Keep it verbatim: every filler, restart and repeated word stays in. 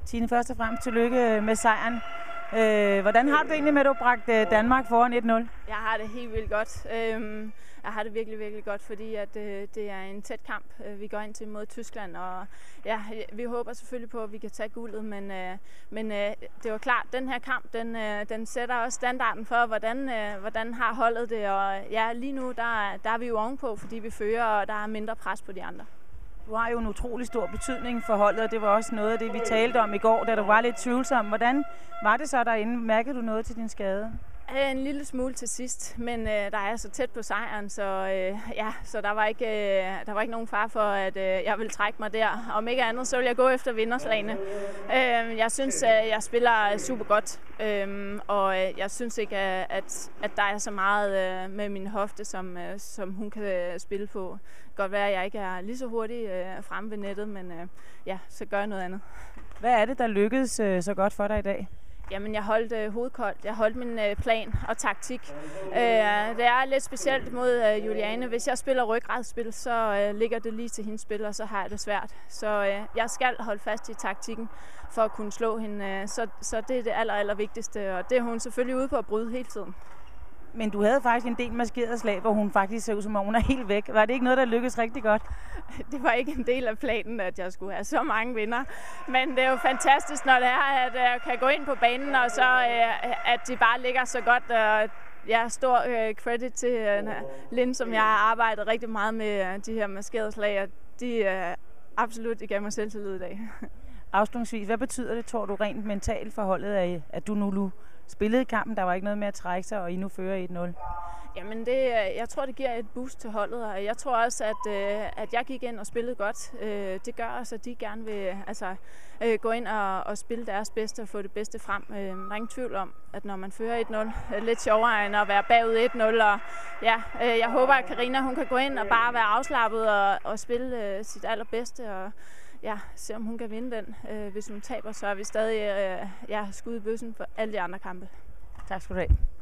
Tine, først og fremmest tillykke med sejren. Øh, hvordan har du det egentlig med, at du har bragt Danmark foran et nul? Jeg har det helt vildt godt. Øhm, jeg har det virkelig, virkelig godt, fordi at, øh, det er en tæt kamp, øh, vi går ind til mod Tyskland. Og ja, vi håber selvfølgelig på, at vi kan tage guldet, men, øh, men øh, det var klart, at den her kamp, den, øh, den sætter også standarden for, hvordan, øh, hvordan har holdet det. Og ja, lige nu, der, der er vi jo ovenpå, fordi vi fører, og der er mindre pres på de andre. Du har jo en utrolig stor betydning for holdet, og det var også noget af det, vi talte om i går, da du var lidt tvivlsom. Hvordan var det så derinde? Mærkede du noget til din skade? En lille smule til sidst, men øh, der er så tæt på sejren, så, øh, ja, så der, var ikke, øh, der var ikke nogen far for, at øh, jeg ville trække mig der. Om ikke andet, så vil jeg gå efter vinderslagene. Øh, jeg synes, at jeg spiller super godt, øh, og jeg synes ikke, at, at der er så meget øh, med min hofte, som, øh, som hun kan spille på. Det kan godt være, at jeg ikke er lige så hurtig øh, fremme ved nettet, men øh, ja, så gør jeg noget andet. Hvad er det, der lykkedes øh, så godt for dig i dag? Jamen, jeg holdt øh, hovedet koldt. Jeg holdt min øh, plan og taktik. Øh, det er lidt specielt mod øh, Juliane. Hvis jeg spiller ryggradsspil, så øh, ligger det lige til hendes spil, og så har jeg det svært. Så øh, jeg skal holde fast i taktikken for at kunne slå hende. Øh, så, så det er det aller, aller vigtigste, og det er hun selvfølgelig ude på at bryde hele tiden. Men du havde faktisk en del maskerede slag, hvor hun faktisk ser ud som om hun er helt væk. Var det ikke noget, der lykkedes rigtig godt? Det var ikke en del af planen, at jeg skulle have så mange vinder. Men det er jo fantastisk, når det er, at jeg kan gå ind på banen, og så at de bare ligger så godt. Jeg har stor credit til Lynn, som jeg har arbejdet rigtig meget med de her maskerede slag, og de er absolut gav mig selvtillid i dag. Afslutningsvis, hvad betyder det, tror du, rent mentalt for holdet, at du nu spillede kampen, der var ikke noget med at trække sig, og I nu fører et nul? Jamen, det, jeg tror, det giver et boost til holdet, og jeg tror også, at, at jeg gik ind og spillede godt. Det gør også, at de gerne vil altså, gå ind og, og spille deres bedste og få det bedste frem. Der er ingen tvivl om, at når man fører et nul, er det lidt sjovere end at være bagud et nul. Og ja, jeg håber, at Karina hun kan gå ind og bare være afslappet og, og spille sit allerbedste. Og ja, se om hun kan vinde den. Hvis hun taber, så er vi stadig ja, skud i bøssen for alle de andre kampe. Tak skal du have.